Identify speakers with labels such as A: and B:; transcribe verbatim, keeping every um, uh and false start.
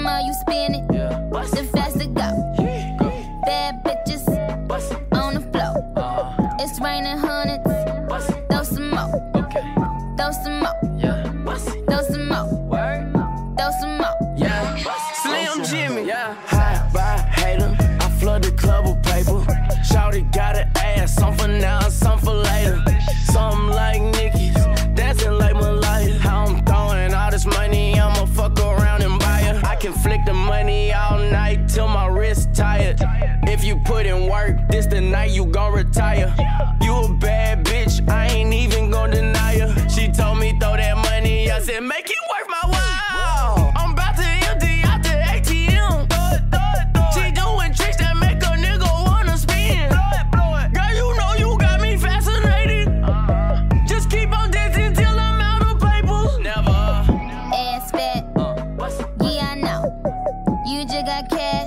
A: more you spin it,
B: Yeah.
A: the faster go.
B: Go.
A: Bad bitches
B: Bust it.
A: on the floor.
B: Uh-huh.
A: It's raining hundreds.
B: Bust it.
A: Throw some more.
B: Okay.
A: Throw some more.
B: Yeah. Bust it.
A: Throw some more.
B: Word.
A: Throw some more.
B: Yeah. Slim Jimmy. Yeah.
C: High by hater, I flood the club with paper. Shawty got an ass, some for now, some for later. Something like Nicki's, dancing like Malaya. How I'm throwing all this money, I'ma fuck around and buy her. I can flick the money all night till my wrist tired. If you put in work, this the night you gon' retire. You a bad bitch, I ain't even gon' deny her. She told me throw that money, I said make it worth my while. I'm about to empty out the A T M. She doing tricks that make a nigga wanna spin. Girl, you know you got me fascinated. Just keep on dancing till I'm out of papers.
B: Never.
A: Ass fat.
B: Uh. Bust it.
A: Yeah, I know. You just got cash.